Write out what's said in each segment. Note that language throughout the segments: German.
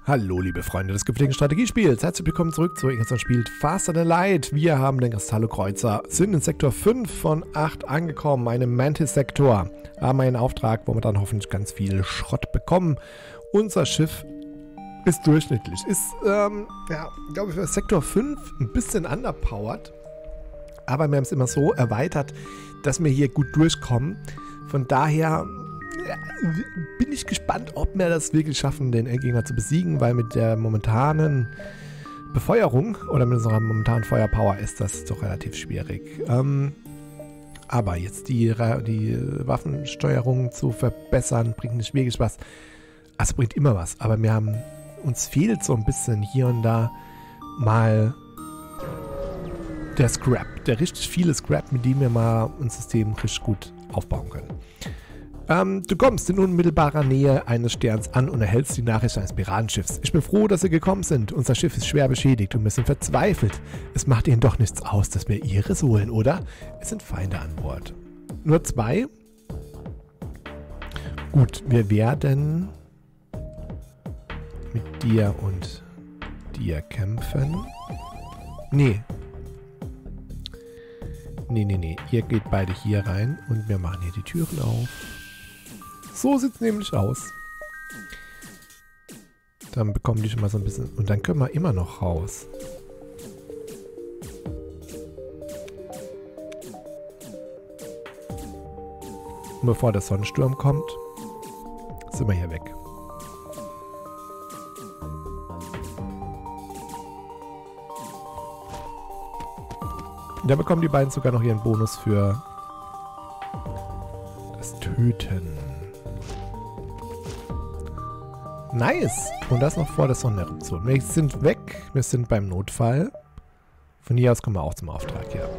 Hallo liebe Freunde des gepflegten Strategiespiels, herzlich willkommen zurück zu Ingerson spielt Faster Than Light. Wir haben den Kristallo-Kreuzer, sind in Sektor 5 von 8 angekommen, einem Mantis-Sektor. Haben einen Auftrag, wo wir dann hoffentlich ganz viel Schrott bekommen. Unser Schiff ist durchschnittlich, ist, glaube ich, für Sektor 5 ein bisschen underpowered. Aber wir haben es immer so erweitert, dass wir hier gut durchkommen. Von daher bin ich gespannt, ob wir das wirklich schaffen, den Endgegner zu besiegen, weil mit der momentanen Befeuerung oder mit unserer momentanen Feuerpower ist das doch relativ schwierig. Aber jetzt die Waffensteuerung zu verbessern, bringt nicht wirklich was. Also bringt immer was, aber uns fehlt so ein bisschen hier und da mal der Scrap, der richtig viele Scrap, mit dem wir mal unser System richtig gut aufbauen können. Du kommst in unmittelbarer Nähe eines Sterns an und erhältst die Nachricht eines Piratenschiffs. Ich bin froh, dass Sie gekommen sind. Unser Schiff ist schwer beschädigt und wir sind verzweifelt. Es macht Ihnen doch nichts aus, dass wir Ihres holen, oder? Es sind Feinde an Bord. Nur 2? Gut, wir werden mit dir und dir kämpfen. Nee. Nee. Ihr geht beide hier rein und wir machen hier die Türen auf. So sieht es nämlich aus. Dann bekommen die schon mal so ein bisschen... Und dann können wir immer noch raus. Und bevor der Sonnensturm kommt, sind wir hier weg. Da bekommen die beiden sogar noch ihren Bonus für das Töten. Nice! Und das noch vor der Sonneneruption. Wir sind weg. Wir sind beim Notfall. Von hier aus kommen wir auch zum Auftrag, ja.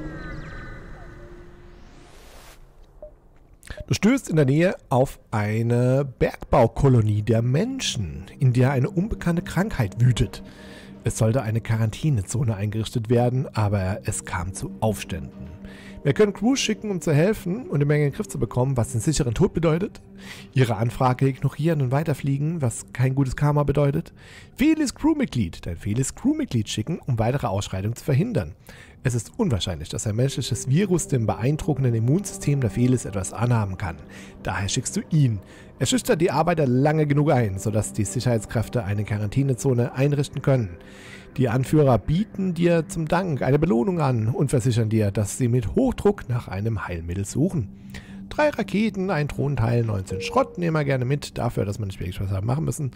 Du stößt in der Nähe auf eine Bergbaukolonie der Menschen, in der eine unbekannte Krankheit wütet. Es sollte eine Quarantänezone eingerichtet werden, aber es kam zu Aufständen. Wir können Crews schicken, um zu helfen und die Menge in den Griff zu bekommen, was den sicheren Tod bedeutet. Ihre Anfrage ignorieren und weiterfliegen, was kein gutes Karma bedeutet. Fehles Crewmitglied. Dein fehles Crewmitglied schicken, um weitere Ausschreitungen zu verhindern. Es ist unwahrscheinlich, dass ein menschliches Virus dem beeindruckenden Immunsystem der Felis etwas anhaben kann. Daher schickst du ihn. Er schüchtert die Arbeiter lange genug ein, sodass die Sicherheitskräfte eine Quarantänezone einrichten können. Die Anführer bieten dir zum Dank eine Belohnung an und versichern dir, dass sie mit Hochdruck nach einem Heilmittel suchen. 3 Raketen, ein Thronteil, 19 Schrott nehmen wir gerne mit, dafür, dass wir nicht wirklich was haben machen müssen.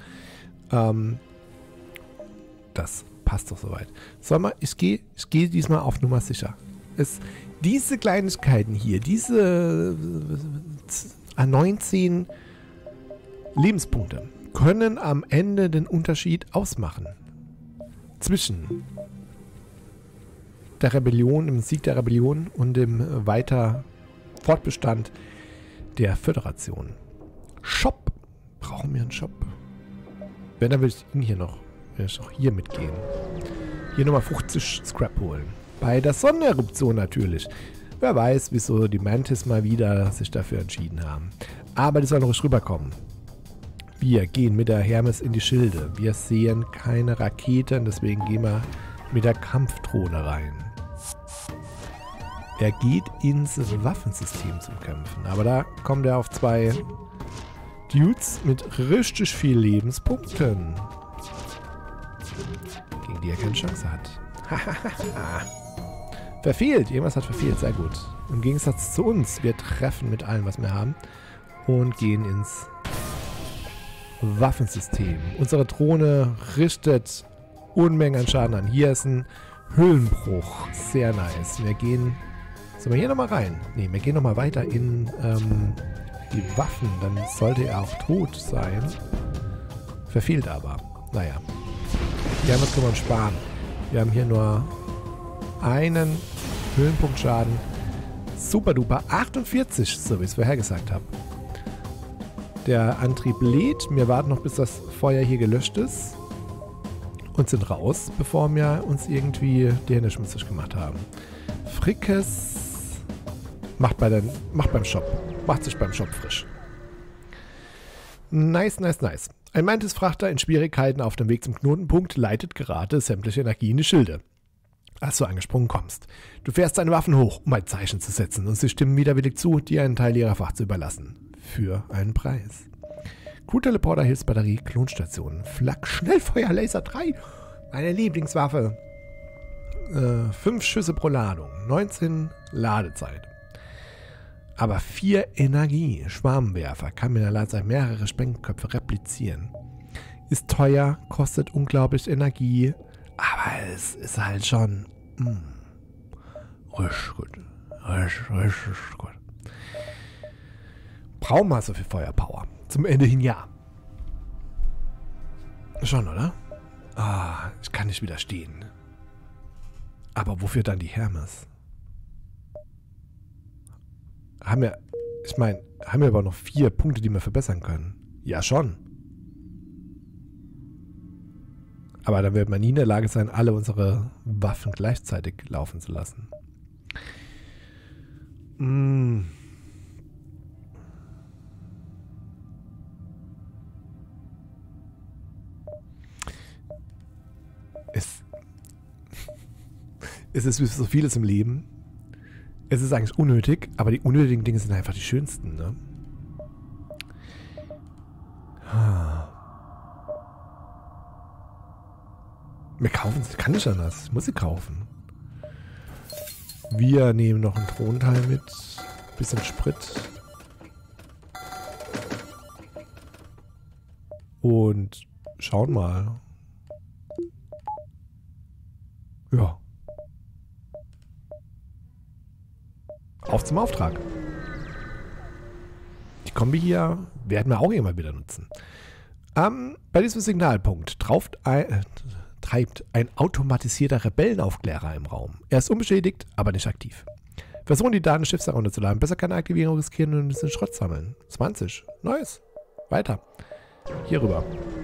Das passt doch soweit. Ich gehe diesmal auf Nummer sicher. Diese Kleinigkeiten hier, diese 19 Lebenspunkte, können am Ende den Unterschied ausmachen. Zwischen der Rebellion, dem Sieg der Rebellion und dem Fortbestand der Föderation. Shop. Brauchen wir einen Shop? Wenn, dann will ich ihn hier noch hier mitgehen. Hier nochmal 50 Scrap holen. Bei der Sonneneruption natürlich. Wer weiß, wieso die Mantis mal wieder sich dafür entschieden haben. Aber die sollen ruhig rüberkommen. Wir gehen mit der Hermes in die Schilde. Wir sehen keine Raketen, deswegen gehen wir mit der Kampfdrohne rein. Er geht ins Waffensystem zum Kämpfen. Aber da kommt er auf 2 Dudes mit richtig viel Lebenspunkten. Gegen die er keine Chance hat. Verfehlt. Irgendwas hat verfehlt. Sehr gut. Im Gegensatz zu uns. Wir treffen mit allem, was wir haben. Und gehen ins Waffensystem. Unsere Drohne richtet Unmengen an Schaden an. Hier ist ein Höhlenbruch. Sehr nice. Wir gehen... Sollen wir hier nochmal rein? Ne, wir gehen nochmal weiter in die Waffen. Dann sollte er auch tot sein. Verfehlt aber. Naja. Ja, was können wir uns sparen? Wir haben hier nur einen Höhlenpunktschaden. Super duper. 48, so wie ich es vorher gesagt habe. Der Antrieb lädt. Wir warten noch, bis das Feuer hier gelöscht ist. Und sind raus, bevor wir uns irgendwie die Hände schmutzig gemacht haben. Frickes macht beim Shop. Macht sich beim Shop frisch. Nice, nice, nice. Ein Mantis-Frachter in Schwierigkeiten auf dem Weg zum Knotenpunkt leitet gerade sämtliche Energie in die Schilde. Als du angesprungen kommst. Du fährst deine Waffen hoch, um ein Zeichen zu setzen und sie stimmen widerwillig zu, dir einen Teil ihrer Fracht zu überlassen. Für einen Preis. Crew-Teleporter, Hilfsbatterie, Klonstation, Flak, Schnellfeuer, Laser 3. Meine Lieblingswaffe. 5 Schüsse pro Ladung. 19 Ladezeit. Aber 4 Energie. Schwarmwerfer. Kann mit der Ladezeit mehrere Sprengköpfe replizieren. Ist teuer, kostet unglaublich Energie. Aber es ist halt schon... richtig gut. Richtig gut. Brauchen wir so viel Feuerpower. Zum Ende hin ja. Schon, oder? Ah, ich kann nicht widerstehen. Aber wofür dann die Hermes? Haben wir aber noch 4 Punkte, die wir verbessern können? Ja, schon. Aber dann wird man nie in der Lage sein, alle unsere Waffen gleichzeitig laufen zu lassen. Es ist wie so vieles im Leben. Es ist eigentlich unnötig, aber die unnötigen Dinge sind einfach die schönsten, ne? Wir kaufen sie, kann nicht anders. Ich muss sie kaufen. Wir nehmen noch ein Thronteil mit. Bisschen Sprit. Und schauen mal. Ja. Auf zum Auftrag. Die Kombi hier werden wir auch immer wieder nutzen. Bei diesem Signalpunkt treibt ein automatisierter Rebellenaufklärer im Raum. Er ist unbeschädigt, aber nicht aktiv. Versuchen die Daten Schiffs herunterzuladen. Besser keine Aktivierung riskieren und ein bisschen Schrott sammeln. 20. Nice. Weiter. Hier rüber.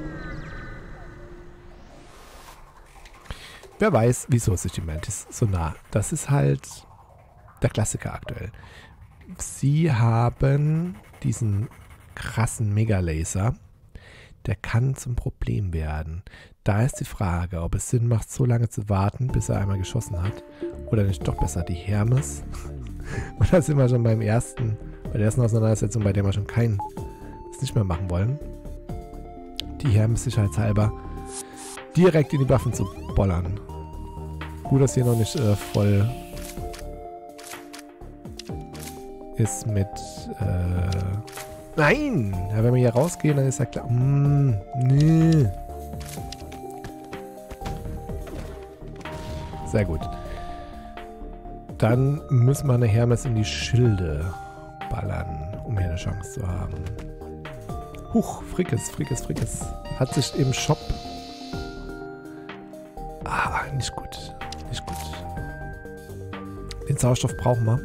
Wer weiß, wieso ist sich die Mantis so nah. Das ist halt der Klassiker aktuell. Sie haben diesen krassen Megalaser. Der kann zum Problem werden. Da ist die Frage, ob es Sinn macht, so lange zu warten, bis er einmal geschossen hat. Oder nicht doch besser die Hermes. Und da sind wir schon bei der ersten Auseinandersetzung, bei der wir schon das nicht mehr machen wollen. Die Hermes sicherheitshalber direkt in die Waffen zu bollern. Gut, dass hier noch nicht voll ist mit... Nein! Ja, wenn wir hier rausgehen, dann ist ja klar... nee. Sehr gut. Dann müssen wir eine Hermes in die Schilde ballern, um hier eine Chance zu haben. Huch, Frickes. Hat sich im Shop... nicht gut. Nicht gut. Den Sauerstoff brauchen wir.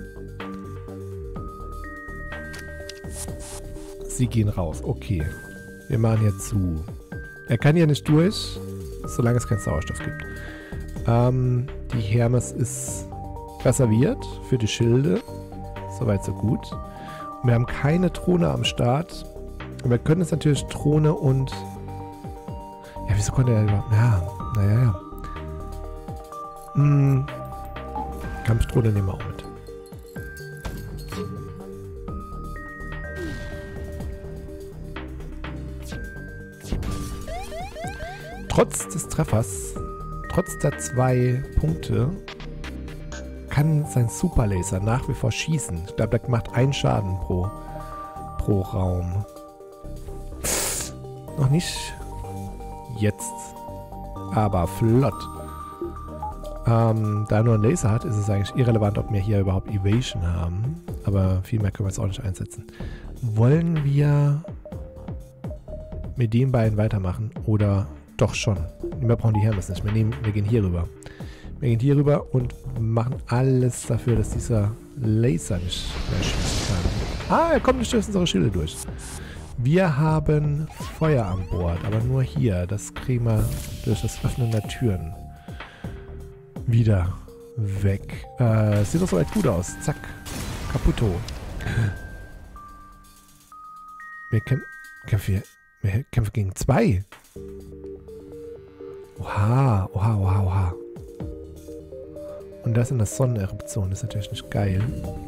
Sie gehen raus. Okay. Wir machen hier zu. Er kann hier nicht durch, solange es keinen Sauerstoff gibt. Die Hermes ist reserviert für die Schilde. Soweit, so gut. Und wir haben keine Drohne am Start. Und wir können jetzt natürlich Drohne und... Ja, wieso konnte er überhaupt... Ja, naja. Kampfdrohne nehmen wir auch mit. Trotz des Treffers, trotz der 2 Punkte, kann sein Superlaser nach wie vor schießen. Ich glaube, der macht 1 Schaden pro Raum. Noch nicht jetzt, aber flott. Da er nur einen Laser hat, ist es eigentlich irrelevant, ob wir hier überhaupt Evasion haben. Aber viel mehr können wir jetzt auch nicht einsetzen. Wollen wir mit den beiden weitermachen oder... Doch schon. Wir brauchen die Hermes nicht. Wir gehen hier rüber. Wir gehen hier rüber und machen alles dafür, dass dieser Laser nicht mehr schießen kann. Er kommt nicht durch unsere Schilde durch. Wir haben Feuer an Bord, aber nur hier. Das kriegen wir durch das Öffnen der Türen wieder weg. Sieht doch soweit gut aus. Zack. Kaputo. Wir kämpfen hier. Wir kämpfen gegen 2. Oha, oha, oha, oha. Und das in der Sonneneruption. Das ist natürlich nicht geil.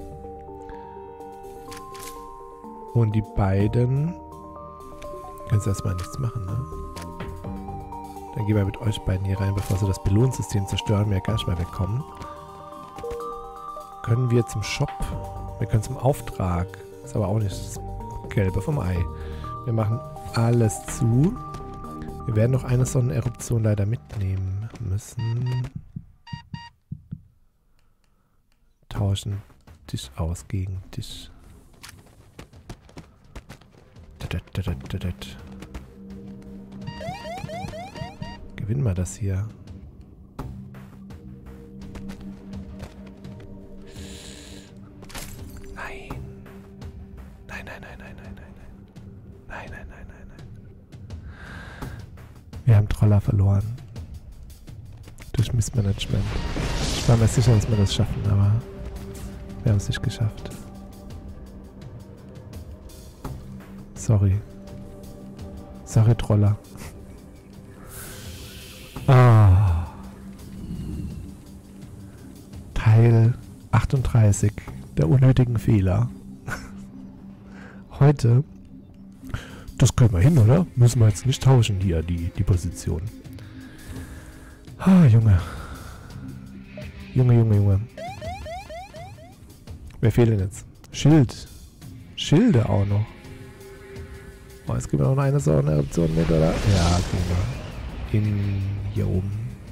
Und die beiden können sie erstmal nichts machen, ne? Dann gehen wir mit euch beiden hier rein, bevor sie das Belohnungssystem zerstören, wir gar nicht mehr wegkommen. Können wir zum Shop. Wir können zum Auftrag. Ist aber auch nicht das Gelbe vom Ei. Wir machen alles zu. Wir werden noch eine Sonneneruption leider mitnehmen müssen. Tauschen dich aus gegen dich. Gewinnen wir das hier. Nein. Nein, nein, nein, nein, nein, nein, nein. Nein, nein, nein, nein, nein. Wir haben Troller verloren. Durch Missmanagement. Ich war mir sicher, dass wir das schaffen, aber wir haben es nicht geschafft. Sorry. Sorry, Troller. Ah. Teil 38 der unnötigen Fehler. Heute. Das können wir hin, oder? Müssen wir jetzt nicht tauschen hier, die Position. Ah, Junge. Junge. Wer fehlt denn jetzt? Schild. Schilde auch noch. Oh, jetzt gibt es noch eine Sonneneruption mit, oder? Ja, kriegen wir. Hier oben.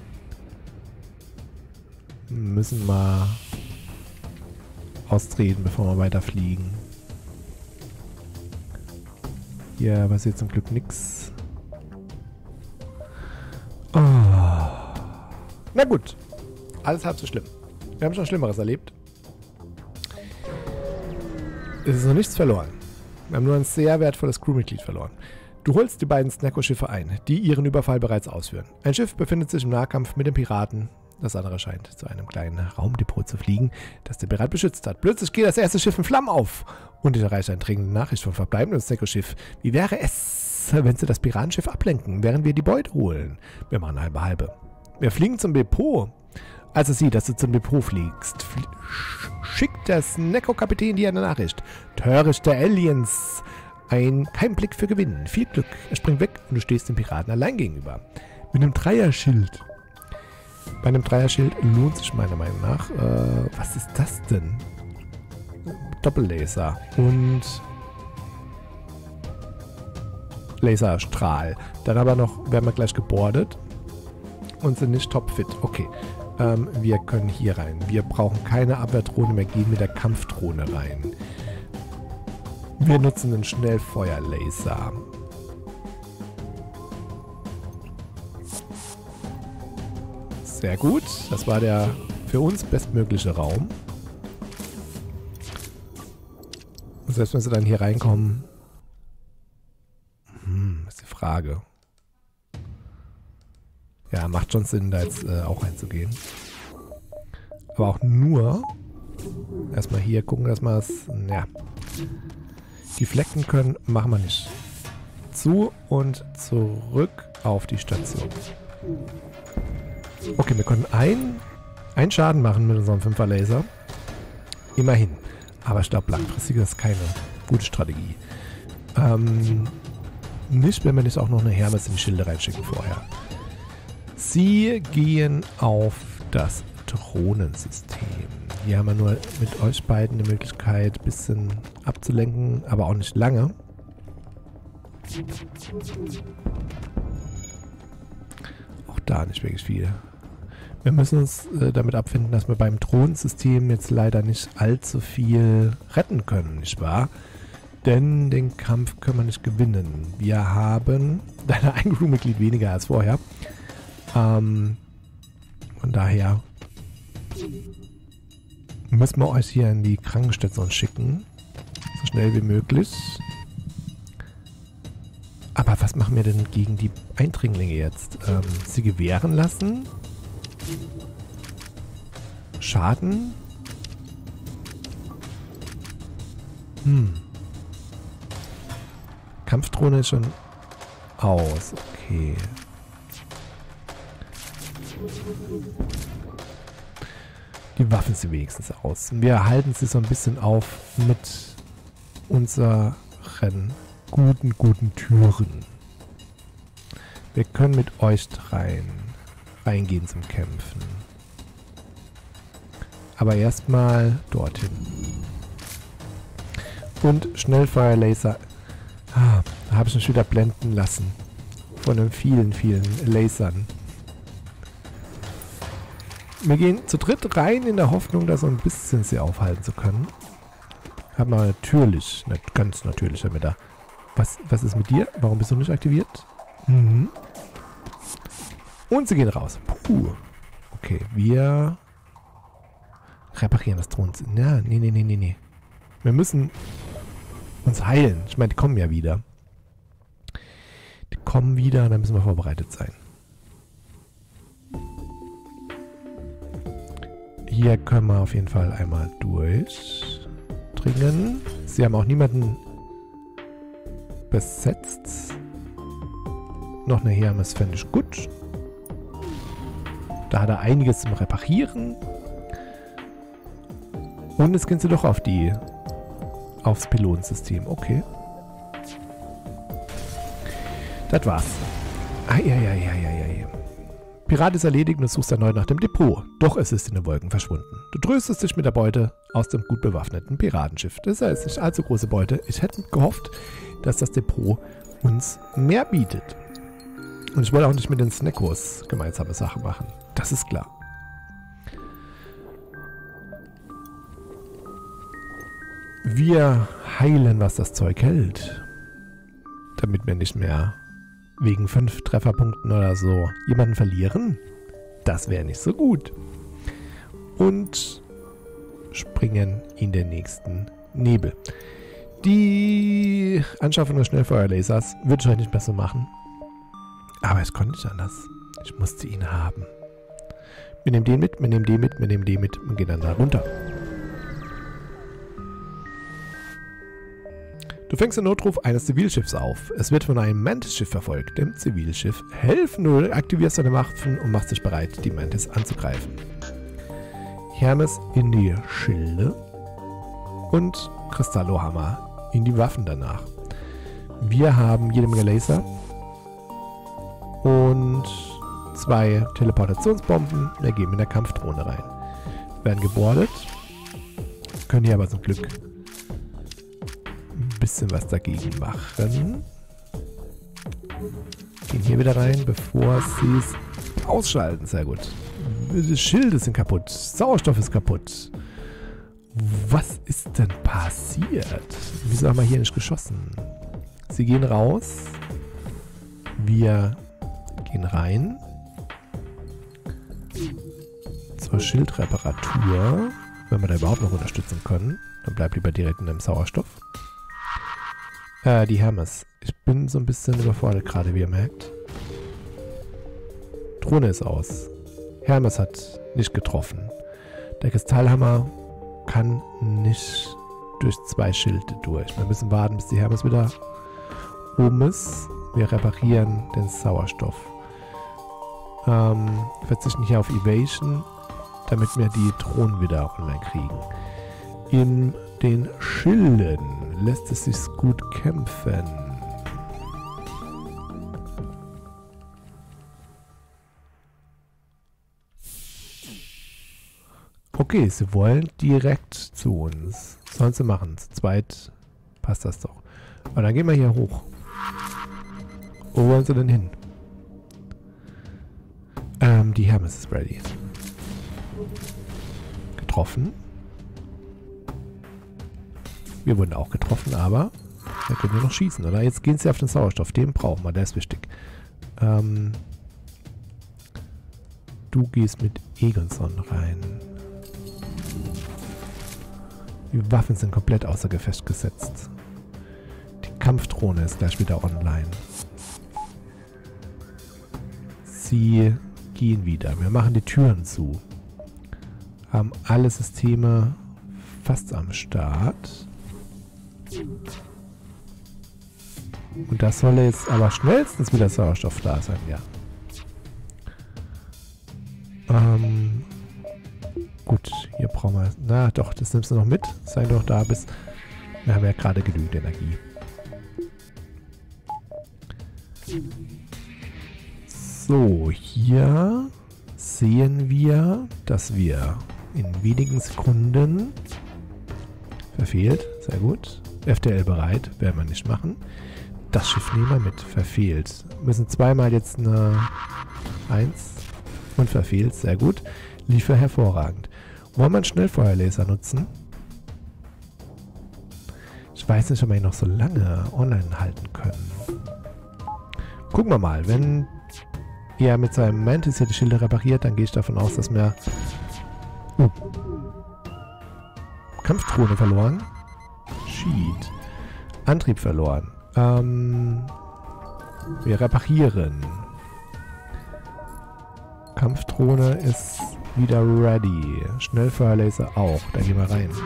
Müssen wir austreten, bevor wir weiterfliegen. Hier passiert zum Glück nichts. Oh. Na gut. Alles halb so schlimm. Wir haben schon Schlimmeres erlebt. Es ist noch nichts verloren. Wir haben nur ein sehr wertvolles Crewmitglied verloren. Du holst die beiden Snacko-Schiffe ein, die ihren Überfall bereits ausführen. Ein Schiff befindet sich im Nahkampf mit den Piraten. Das andere scheint zu einem kleinen Raumdepot zu fliegen, das der Pirat beschützt hat. Plötzlich geht das erste Schiff in Flammen auf und erreicht eine dringende Nachricht vom verbleibenden Snacko-Schiff. Wie wäre es, wenn sie das Piratenschiff ablenken, während wir die Beute holen? Wir machen halbe. Wir fliegen zum Depot. Als er sieht, dass du zum Depot fliegst, schickt der Snacko-Kapitän dir eine Nachricht. Törichte Aliens. Kein Blick für Gewinnen. Viel Glück. Er springt weg und du stehst dem Piraten allein gegenüber. Mit einem Dreierschild. Bei einem Dreierschild lohnt sich meiner Meinung nach. Was ist das denn? Doppellaser. Und Laserstrahl. Dann aber noch, werden wir gleich gebordet. Und sind nicht topfit. Okay. Wir können hier rein. Wir brauchen keine Abwehrdrohne mehr. Gehen mit der Kampfdrohne rein. Wir nutzen den Schnellfeuerlaser. Sehr gut. Das war der für uns bestmögliche Raum. Und selbst wenn sie dann hier reinkommen, ist die Frage. Ja, macht schon Sinn, da jetzt auch reinzugehen. Aber auch nur erstmal hier gucken, dass wir es, ja, die Flecken können, machen wir nicht. Zu und zurück auf die Station. Okay, wir können einen Schaden machen mit unserem 5er Laser. Immerhin. Aber ich glaube, langfristig ist das keine gute Strategie. Nicht, wenn wir nicht auch noch eine Hermes in die Schilde reinschicken vorher. Sie gehen auf das Drohnensystem. Hier haben wir nur mit euch beiden die Möglichkeit, ein bisschen abzulenken, aber auch nicht lange. Auch da nicht wirklich viel. Wir müssen uns damit abfinden, dass wir beim Drohnensystem jetzt leider nicht allzu viel retten können, nicht wahr? Denn den Kampf können wir nicht gewinnen. Wir haben leider ein Crewmitglied weniger als vorher. Von daher müssen wir euch hier in die Krankenstation schicken. So schnell wie möglich. Aber was machen wir denn gegen die Eindringlinge jetzt? Sie gewähren lassen? Schaden? Kampfdrohne ist schon aus. Okay. Die Waffen sind wenigstens aus. Wir halten sie so ein bisschen auf mit unseren guten Türen. Wir können mit euch reingehen zum Kämpfen. Aber erstmal dorthin. Und Schnellfeuerlaser. Da habe ich mich wieder blenden lassen. Von den vielen Lasern. Wir gehen zu dritt rein in der Hoffnung, da so ein bisschen sie aufhalten zu können. Haben wir natürlich, ganz natürlich damit da. Was ist mit dir? Warum bist du nicht aktiviert? Mhm. Und sie gehen raus. Puh. Okay, wir reparieren das Thronzimmer. Ja, nee. Wir müssen uns heilen. Ich meine, die kommen ja wieder. Die kommen wieder, dann müssen wir vorbereitet sein. Hier können wir auf jeden Fall einmal durchdringen. Sie haben auch niemanden besetzt. Noch eine Hermes fände ich gut. Da hat er einiges zum Reparieren. Und jetzt gehen sie doch aufs Pylonsystem. Okay. Das war's. Eieieiei. Pirat ist erledigt und du suchst erneut nach dem Depot. Doch es ist in den Wolken verschwunden. Du tröstest dich mit der Beute aus dem gut bewaffneten Piratenschiff. Das ist nicht allzu große Beute. Ich hätte gehofft, dass das Depot uns mehr bietet. Und ich wollte auch nicht mit den Snackos gemeinsame Sachen machen. Das ist klar. Wir heilen, was das Zeug hält. Damit wir nicht mehr wegen 5 Trefferpunkten oder so jemanden verlieren. Das wäre nicht so gut. Und springen in den nächsten Nebel. Die Anschaffung des Schnellfeuerlasers würde ich heute nicht mehr so machen. Aber es konnte nicht anders. Ich musste ihn haben. Wir nehmen den mit, wir nehmen den mit, wir nehmen den mit und gehen dann da runter. Du fängst den Notruf eines Zivilschiffs auf. Es wird von einem Mantis-Schiff verfolgt. Dem Zivilschiff helfen. Du aktivierst deine Waffen und machst dich bereit, die Mantis anzugreifen. Hermes in die Schilde und Kristallohammer in die Waffen danach. Wir haben jede Menge Laser und 2 Teleportationsbomben. Wir gehen in der Kampfdrohne rein. Werden gebordet. Können hier aber zum Glück ein bisschen was dagegen machen. Gehen hier wieder rein, bevor sie es ausschalten. Sehr gut. Die Schilde sind kaputt. Sauerstoff ist kaputt. Was ist denn passiert? Wieso haben wir hier nicht geschossen? Sie gehen raus. Wir gehen rein. Zur Schildreparatur. Wenn wir da überhaupt noch unterstützen können. Dann bleibt lieber direkt in dem Sauerstoff. Die Hermes. Ich bin so ein bisschen überfordert gerade, wie ihr merkt. Drohne ist aus. Hermes hat nicht getroffen. Der Kristallhammer kann nicht durch 2 Schilde durch. Wir müssen warten, bis die Hermes wieder oben ist. Wir reparieren den Sauerstoff. Verzichten hier auf Evasion, damit wir die Drohnen wieder online kriegen. In den Schilden lässt es sich gut kämpfen. Okay, sie wollen direkt zu uns. Sollen sie machen. Zu zweit passt das doch. Aber dann gehen wir hier hoch. Wo wollen sie denn hin? Die Hermes ist ready. Getroffen. Wir wurden auch getroffen, aber da können wir noch schießen, oder? Jetzt gehen sie auf den Sauerstoff. Den brauchen wir, der ist wichtig. Du gehst mit Egonson rein. Die Waffen sind komplett außer Gefecht gesetzt. Die Kampfdrohne ist gleich wieder online. Sie gehen wieder. Wir machen die Türen zu. Haben alle Systeme fast am Start. Und das soll jetzt aber schnellstens wieder Sauerstoff da sein, ja. Gut, hier brauchen wir... Na doch, das nimmst du noch mit. Sei doch da bist. Wir haben ja gerade genügend Energie. So, hier sehen wir, dass wir in wenigen Sekunden... Verfehlt, sehr gut. FTL bereit, werden wir nicht machen. Das Schiff nehmen wir mit. Verfehlt. Wir müssen zweimal jetzt eine 1 und verfehlt, sehr gut. Liefer hervorragend. Wollen wir einen Schnellfeuerlaser nutzen? Ich weiß nicht, ob wir ihn noch so lange online halten können. Gucken wir mal. Wenn er mit seinem Mantis hier die Schilde repariert, dann gehe ich davon aus, dass wir... Kampfdrohne verloren. Sheet. Antrieb verloren. Wir reparieren. Kampfdrohne ist wieder ready. Schnellfeuerlaser auch. Da gehen wir rein.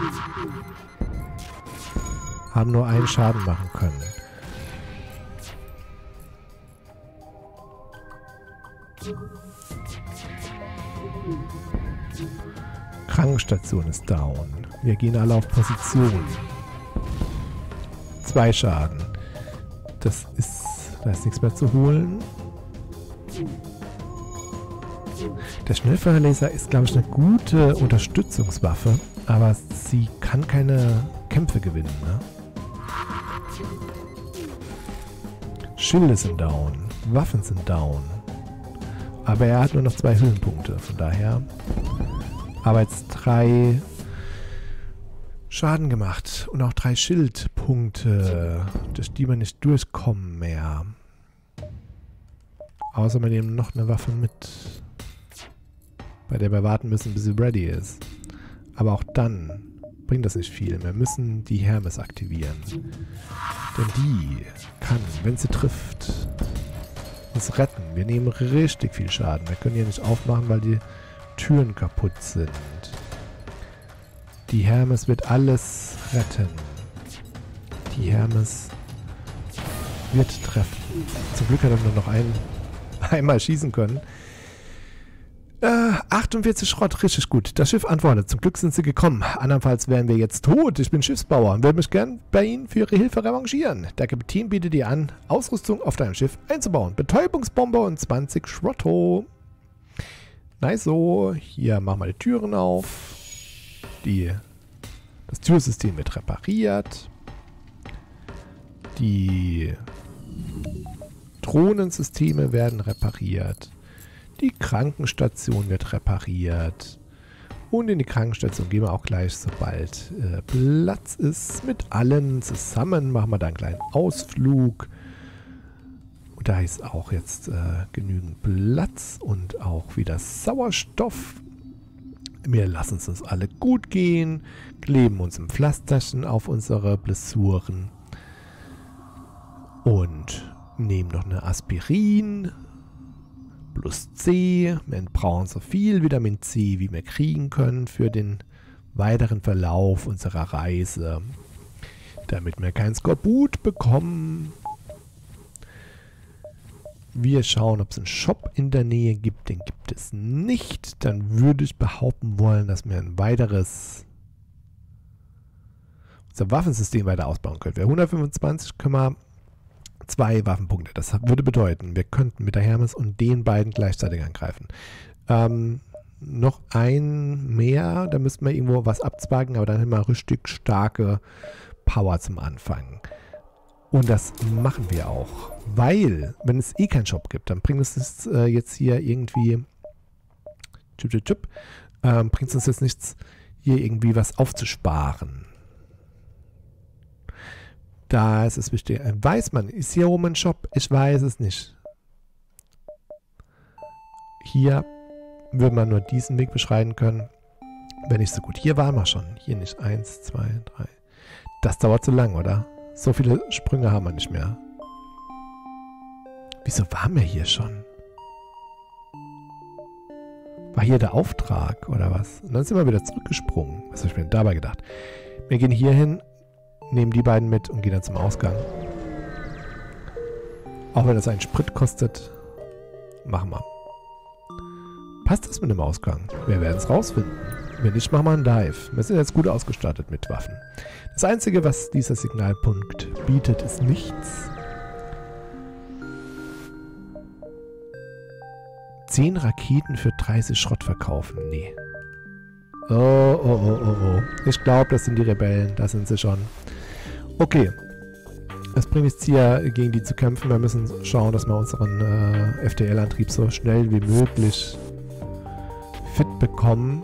Haben nur einen Schaden machen können. Krankenstation ist down. Wir gehen alle auf Position. 2 Schaden. Da ist nichts mehr zu holen. Der Schnellfeuerlaser ist, glaube ich, eine gute Unterstützungswaffe, aber sie kann keine Kämpfe gewinnen, ne? Schilde sind down. Waffen sind down. Aber er hat nur noch 2 Hüllenpunkte, von daher... Aber jetzt 3 Schaden gemacht und auch 3 Schildpunkte, durch die wir nicht durchkommen mehr. Außer wir nehmen noch eine Waffe mit, bei der wir warten müssen, bis sie ready ist. Aber auch dann bringt das nicht viel. Wir müssen die Hermes aktivieren. Denn die kann, wenn sie trifft, uns retten. Wir nehmen richtig viel Schaden. Wir können hier nicht aufmachen, weil die Türen kaputt sind. Die Hermes wird alles retten. Die Hermes wird treffen. Zum Glück hat er nur noch einmal schießen können. 48 Schrott, richtig gut. Das Schiff antwortet. Zum Glück sind sie gekommen. Andernfalls wären wir jetzt tot. Ich bin Schiffsbauer und würde mich gern bei Ihnen für Ihre Hilfe revanchieren. Der Kapitän bietet dir an, Ausrüstung auf deinem Schiff einzubauen. Betäubungsbombe und 20 Schrotto. Nice so. Hier machen wir die Türen auf. Das Türsystem wird repariert. Die Drohnensysteme werden repariert. Die Krankenstation wird repariert. Und in die Krankenstation gehen wir auch gleich, sobald Platz ist. Mit allen zusammen machen wir da einen kleinen Ausflug. Und da ist auch jetzt genügend Platz und auch wieder Sauerstoff. Wir lassen es uns alle gut gehen. Kleben uns ein Pflasterchen auf unsere Blessuren. Und nehmen noch eine Aspirin. Plus C. Wir brauchen so viel Vitamin C, wie wir kriegen können für den weiteren Verlauf unserer Reise. Damit wir kein Skorbut bekommen. Wir schauen, ob es einen Shop in der Nähe gibt. Den gibt es nicht. Dann würde ich behaupten wollen, dass wir ein weiteres unser Waffensystem weiter ausbauen können. Wir 125,2 Waffenpunkte. Das würde bedeuten, wir könnten mit der Hermes und den beiden gleichzeitig angreifen. Noch ein mehr, da müssten wir irgendwo was abzweigen, aber dann haben wir richtig starke Power zum Anfang. Und das machen wir auch. Weil, wenn es eh keinen Shop gibt, dann bringt es jetzt hier irgendwie bringt es uns jetzt nichts, hier irgendwie was aufzusparen. Da ist es wichtig. Weiß man, ist hier oben ein Shop? Ich weiß es nicht. Hier würde man nur diesen Weg beschreiten können. Wenn nicht so gut. Hier waren wir schon. Hier nicht. 1, 2, 3. Das dauert zu lang, oder? So viele Sprünge haben wir nicht mehr. Wieso waren wir hier schon? War hier der Auftrag, oder was? Und dann sind wir wieder zurückgesprungen. Was habe ich mir denn dabei gedacht? Wir gehen hier hin, nehmen die beiden mit und gehen dann zum Ausgang. Auch wenn es einen Sprit kostet. Machen wir. Passt das mit dem Ausgang? Wir werden es rausfinden. Wenn nicht, machen wir einen Dive. Wir sind jetzt gut ausgestattet mit Waffen. Das Einzige, was dieser Signalpunkt bietet, ist nichts. 10 Raketen für 30 Schrott verkaufen. Nee. Oh. Ich glaube, das sind die Rebellen. Da sind sie schon. Okay. Es bringt nichts hier, gegen die zu kämpfen. Wir müssen schauen, dass wir unseren FTL-Antrieb so schnell wie möglich fit bekommen.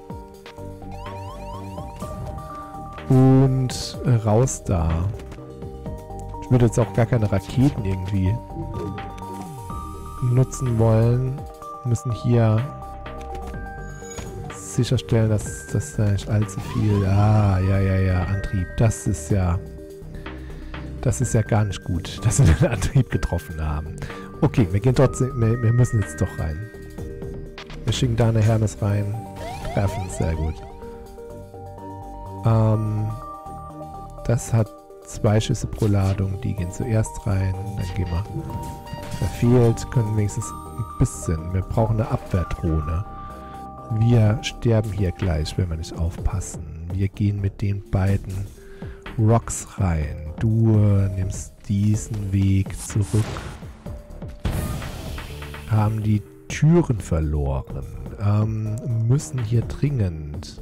Und raus da. Ich würde jetzt auch gar keine Raketen irgendwie nutzen wollen. Wir müssen hier sicherstellen, dass das nicht allzu viel... ja, Antrieb. Das ist ja gar nicht gut, dass wir den Antrieb getroffen haben. Okay, wir gehen trotzdem... Wir müssen jetzt doch rein. Wir schicken da eine Hermes rein. Treffen, sehr gut. Das hat 2 Schüsse pro Ladung. Die gehen zuerst rein. Dann gehen wir... Verfehlt. Können wenigstens ein bisschen. Wir brauchen eine Abwehrdrohne. Wir sterben hier gleich, wenn wir nicht aufpassen. Wir gehen mit den beiden Rocks rein. Du nimmst diesen Weg zurück. Haben die Türen verloren. Müssen hier dringend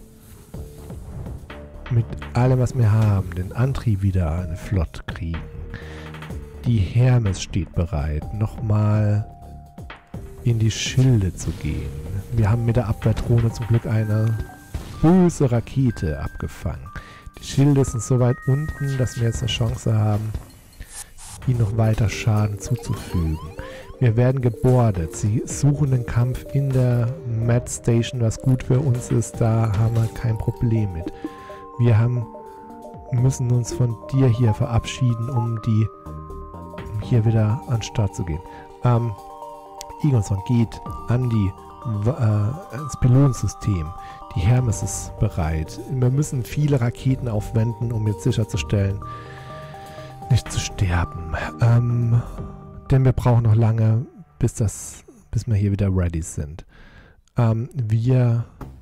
mit allem, was wir haben, den Antrieb wieder flott kriegen. Die Hermes steht bereit, nochmal in die Schilde zu gehen. Wir haben mit der Abwehrdrohne zum Glück eine böse Rakete abgefangen. Die Schilde sind so weit unten, dass wir jetzt eine Chance haben, ihnen noch weiter Schaden zuzufügen. Wir werden gebordet. Sie suchen den Kampf in der Med Station, was gut für uns ist. Da haben wir kein Problem mit. Wir müssen uns von dir hier verabschieden, um hier wieder an den Start zu gehen. Egonson geht an ins Pylonsystem. Die Hermes ist bereit. Wir müssen viele Raketen aufwenden, um jetzt sicherzustellen, nicht zu sterben. Denn wir brauchen noch lange, bis wir hier wieder ready sind. Wir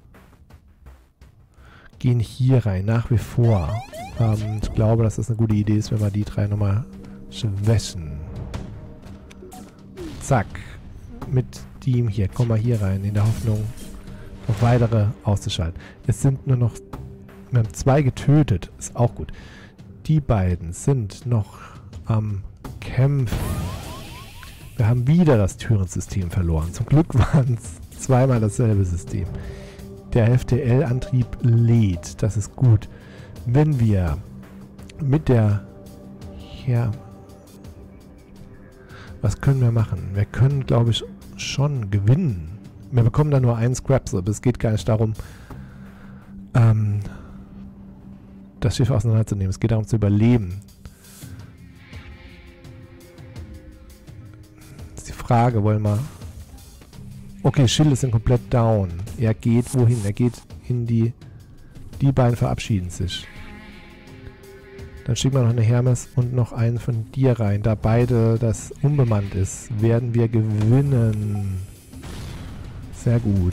gehen hier rein, nach wie vor. Ich glaube, dass das eine gute Idee ist, wenn wir die 3 nochmal schwächen. Zack. Mit dem hier. Kommen wir hier rein, in der Hoffnung, noch weitere auszuschalten. Es sind nur noch... Wir haben 2 getötet. Ist auch gut. Die beiden sind noch am Kämpfen. Wir haben wieder das Türensystem verloren. Zum Glück waren es zweimal dasselbe System. Der FTL-Antrieb lädt. Das ist gut. Wenn wir mit der... Ja... Was können wir machen? Wir können, glaube ich, schon gewinnen. Wir bekommen da nur einen Scrap, aber es geht gar nicht darum, das Schiff auseinanderzunehmen. Es geht darum zu überleben. Das ist die Frage, wollen wir... Okay, Schilde sind komplett down. Er geht wohin? Er geht in die... Die beiden verabschieden sich. Dann schicken wir noch eine Hermes und noch einen von dir rein. Da beide das unbemannt ist, werden wir gewinnen. Sehr gut.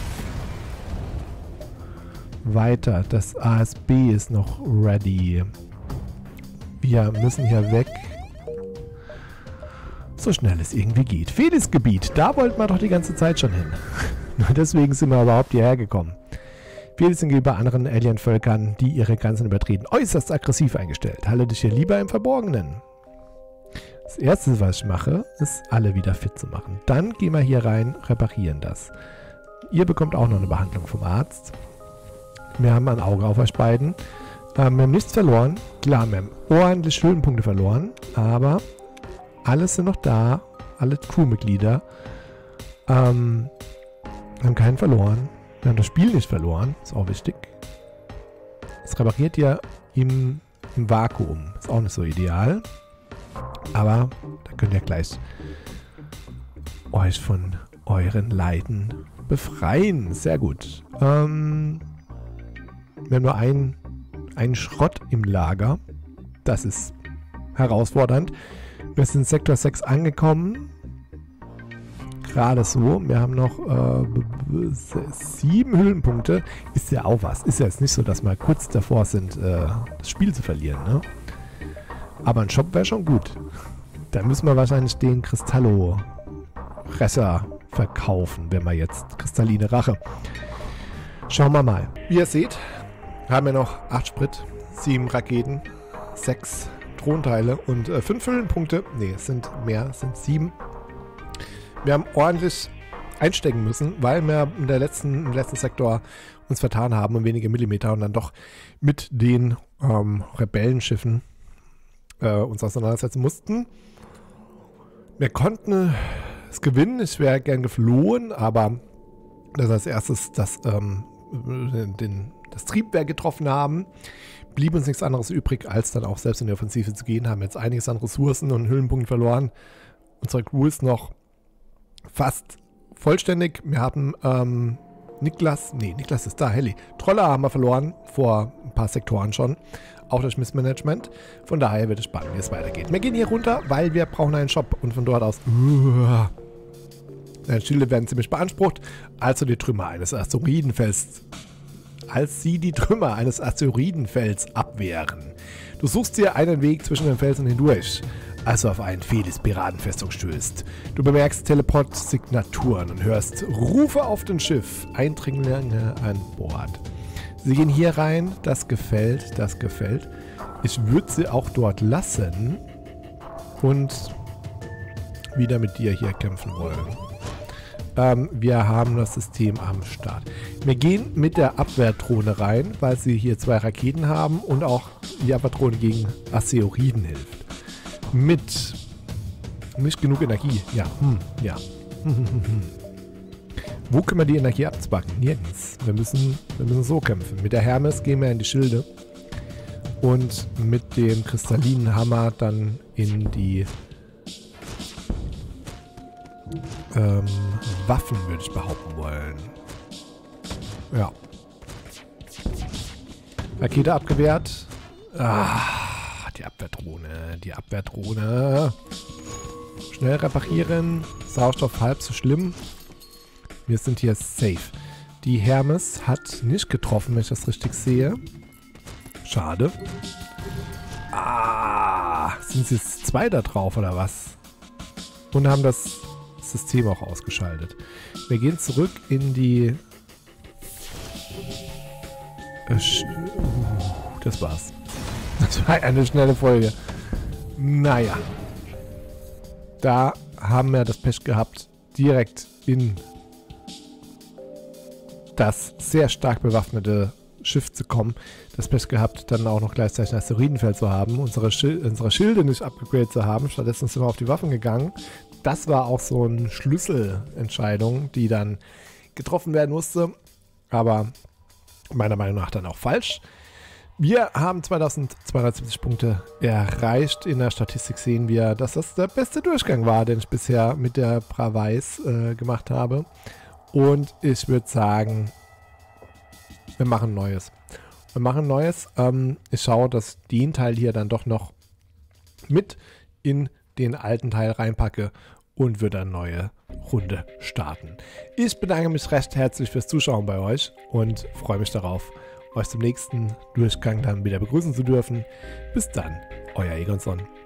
Weiter. Das ASB ist noch ready. Wir müssen hier weg. So schnell es irgendwie geht. Felis-Gebiet. Da wollten wir doch die ganze Zeit schon hin. Nur deswegen sind wir überhaupt hierher gekommen. Felis sind gegenüber anderen Alien-Völkern, die ihre Grenzen übertreten, äußerst aggressiv eingestellt. Halte dich hier lieber im Verborgenen. Das erste, was ich mache, ist, alle wieder fit zu machen. Dann gehen wir hier rein, reparieren das. Ihr bekommt auch noch eine Behandlung vom Arzt. Wir haben ein Auge auf euch beiden. Wir haben nichts verloren. Klar, wir haben ordentlich Schuldenpunkte verloren, aber alles sind noch da. Alle Crewmitglieder haben keinen verloren. Wir haben das Spiel nicht verloren. Ist auch wichtig. Es repariert ja im Vakuum. Ist auch nicht so ideal. Aber da könnt ihr gleich euch von euren Leiden befreien. Sehr gut. Wir haben nur einen Schrott im Lager. Das ist herausfordernd. Wir sind in Sektor 6 angekommen. Gerade so. Wir haben noch 7 Höhlenpunkte. Ist ja auch was. Ist ja jetzt nicht so, dass wir kurz davor sind, das Spiel zu verlieren. Ne? Aber ein Shop wäre schon gut. Da müssen wir wahrscheinlich den Kristallo-Fresser verkaufen, wenn wir jetzt kristalline Rache. Schauen wir mal. Wie ihr seht, haben wir noch 8 Sprit, 7 Raketen, 6 Thronteile und 5 Höhlenpunkte. Ne, es sind mehr, es sind 7. Wir haben ordentlich einstecken müssen, weil wir im letzten Sektor uns vertan haben um wenige Millimeter und dann doch mit den Rebellenschiffen uns auseinandersetzen mussten. Wir konnten es gewinnen, ich wäre gern geflohen, aber das als erstes das Triebwerk getroffen haben, blieb uns nichts anderes übrig, als dann auch selbst in die Offensive zu gehen. Haben jetzt einiges an Ressourcen und Höhlenpunkten verloren. Unsere Crew ist noch fast vollständig. Wir haben Niklas ist da, Heli. Troller haben wir verloren, vor ein paar Sektoren schon. Auch durch Missmanagement. Von daher wird es spannend, wie es weitergeht. Wir gehen hier runter, weil wir brauchen einen Shop. Und von dort aus... Schilde werden ziemlich beansprucht. Also die Trümmer eines Asteroidenfelds. Als sie die Trümmer eines Asteroidenfelds abwehren. Du suchst dir einen Weg zwischen den Felsen hindurch, als du auf einen Felis-Piratenfestung stößt. Du bemerkst Teleport-Signaturen und hörst Rufe auf dem Schiff. Eindringlinge an Bord. Sie gehen hier rein. Das gefällt, das gefällt. Ich würde sie auch dort lassen und wieder mit dir hier kämpfen wollen. Wir haben das System am Start. Wir gehen mit der Abwehrdrohne rein, weil sie hier 2 Raketen haben und auch die Abwehrdrohne gegen Asteroiden hilft. Mit nicht genug Energie. Ja, ja. Wo können wir die Energie abzwacken? Nirgends. Wir müssen so kämpfen. Mit der Hermes gehen wir in die Schilde. Und mit dem kristallinen Hammer dann in die Waffen, würde ich behaupten wollen. Ja. Rakete abgewehrt. Die Abwehrdrohne. Die Abwehrdrohne. Schnell reparieren. Sauerstoff halb so schlimm. Wir sind hier safe. Die Hermes hat nicht getroffen, wenn ich das richtig sehe. Schade. Sind sie jetzt 2 da drauf oder was? Und haben das System auch ausgeschaltet. Wir gehen zurück in die... Das war's. Das war eine schnelle Folge. Naja. Da haben wir das Pech gehabt, direkt in das sehr stark bewaffnete Schiff zu kommen. Das Pech gehabt, dann auch noch gleichzeitig ein Asteroidenfeld zu haben, unsere Schilde nicht abgegradet zu haben. Stattdessen sind wir auf die Waffen gegangen. Das war auch so eine Schlüsselentscheidung, die dann getroffen werden musste. Aber meiner Meinung nach dann auch falsch. Wir haben 2270 Punkte erreicht. In der Statistik sehen wir, dass das der beste Durchgang war, den ich bisher mit der Bravais gemacht habe. Und ich würde sagen, wir machen Neues. Wir machen Neues. Ich schaue, dass den Teil hier dann doch noch mit in den alten Teil reinpacke und würde eine neue Runde starten. Ich bedanke mich recht herzlich fürs Zuschauen bei euch und freue mich darauf, euch zum nächsten Durchgang dann wieder begrüßen zu dürfen. Bis dann, euer Egonson.